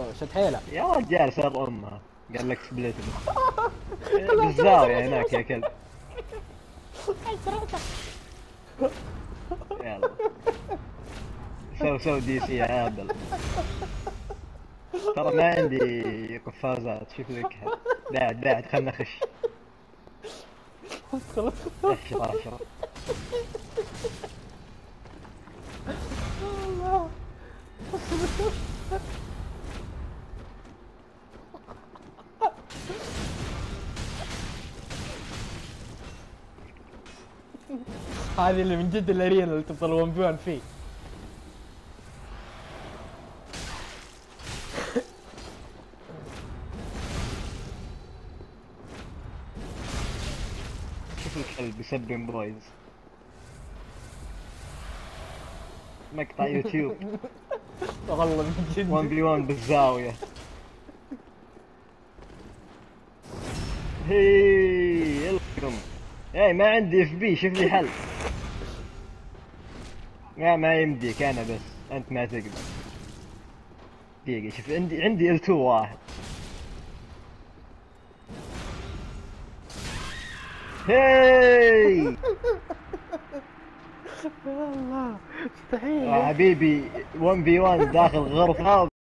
شد حيله. يا رجال سر امها. قال لك سبليت بالزاوية هناك يا كلب. يلا سو دي سي يا عبد. ترى ما عندي قفازات، شوف لك. داعد خلنا نخش. خلاص. اشرا. هذه اللي من جد الارينا اللي تفضل 1 في 1 فيه. شوف الكلب يسبن بويز. مقطع يوتيوب. والله من جد 1 في 1 بالزاوية. هي يلا قم. اي ما عندي اف بي، شوف لي حل. ما يمديك، انا بس انت ما تقدر. دقيقة شوف، عندي L2 واحد. هي والله مستحيل يا حبيبي 1 في 1 داخل غرفة